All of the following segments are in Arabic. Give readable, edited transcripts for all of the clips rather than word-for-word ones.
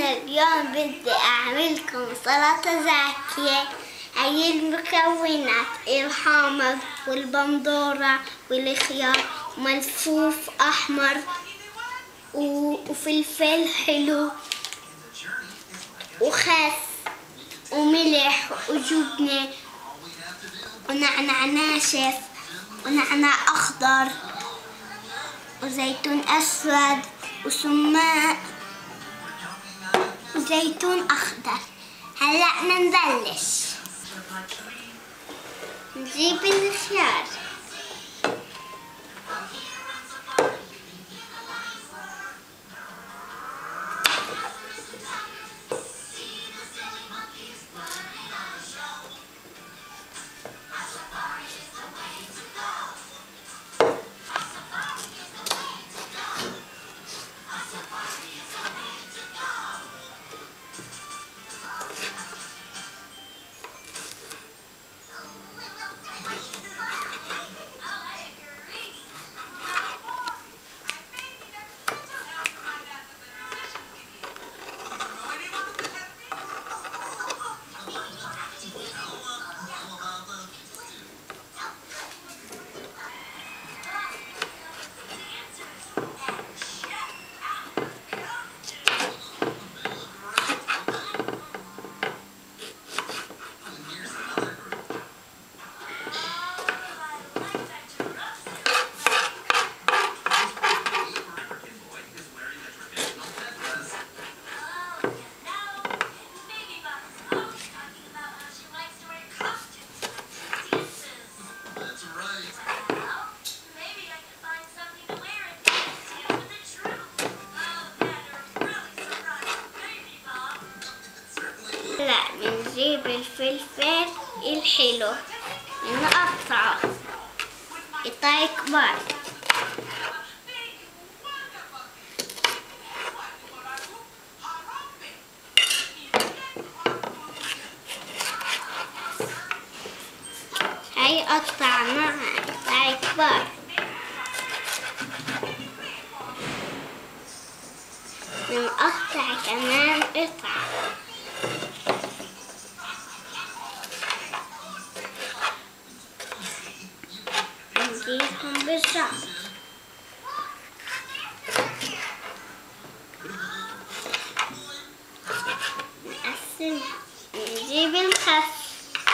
أنا اليوم بدي أعملكم سلطة زاكية. هاي المكونات: الحامض والبندورة والخيار وملفوف أحمر وفلفل حلو وخس وملح وجبنة ونعناع ناشف ونعناع أخضر وزيتون أسود وسماق وزيتون أخضر. هلأ نبلش. نجيب الخيار هلا بنجيب الفلفل الحلو نقطعه قطع كبار. هاي قطعناها قطع كبار. بنقطع كمان قطع. نجيبهم بالشعر. نقسم. نجيب الخس.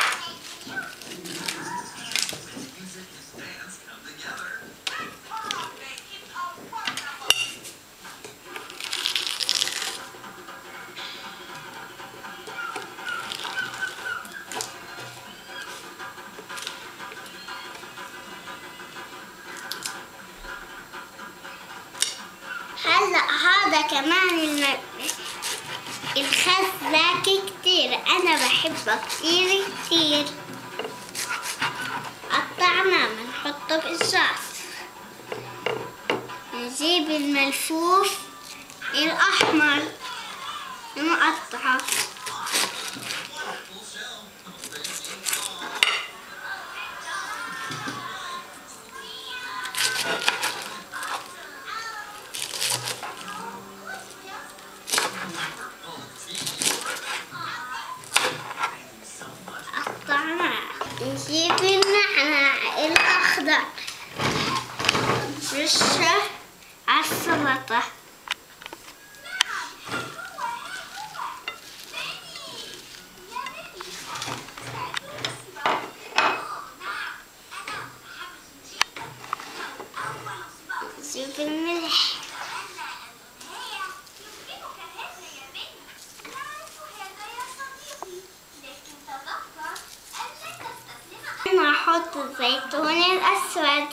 هلا هذا كمان الخس زاكي كتير، أنا بحبه كتير كتير. قطعناه بنحطه في الصاص. نجيب الملفوف الأحمر نقطعه. نجيب النعناع الأخضر نرشه على السلطة. نجيب الملح. نحط الزيتون الأسود.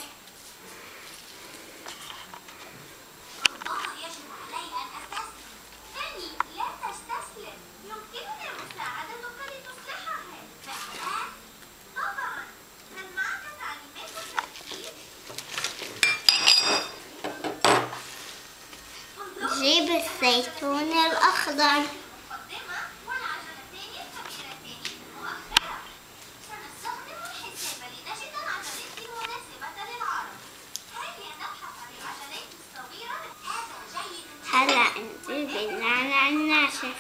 نجيب الزيتون الأخضر. هلا نجيب النعناع الناشف.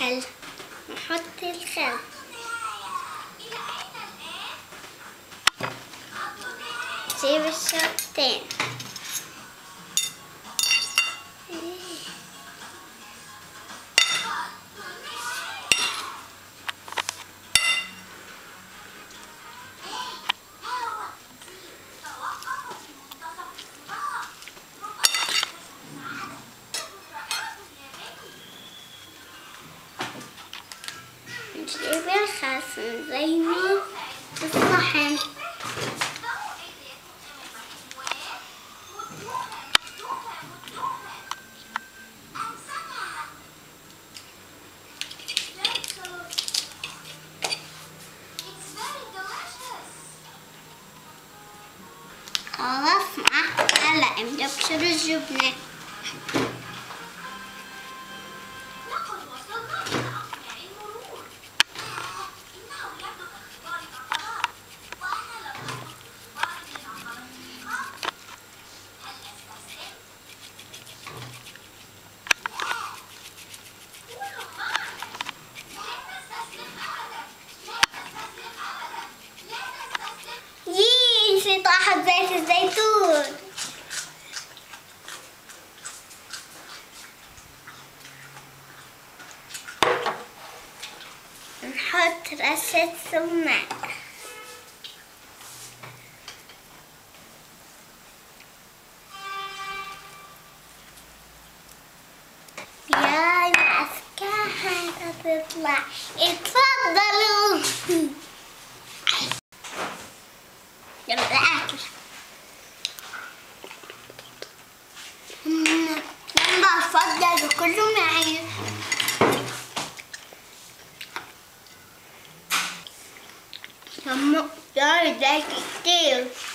الخل. نحط الخل. سيب الشوطين. نجيب الخس نزينه بالصحن. خلصنا. هلا نبشر الجبنة. نسيت احط زيت الزيتون. نحط رشة سماق. يا مسكاها تطلع. اتفضلوا. يلا اكل. يلا اتفضلوا كلوا معي. يا زيت كتير.